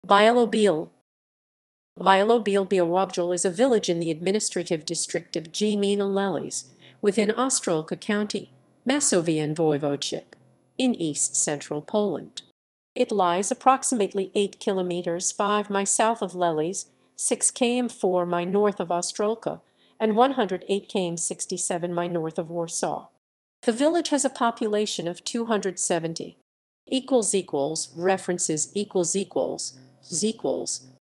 Białobiel. Białobiel bjaʻwɔbjɛl is a village in the administrative district of Gmina Lelis, within Ostrołęka County, Masovian Voivodeship, in east-central Poland. It lies approximately 8 kilometers 5 mi south of Lelis, 6 km 4 mi north of Ostrołęka, and 108 km 67 mi north of Warsaw. The village has a population of 270. References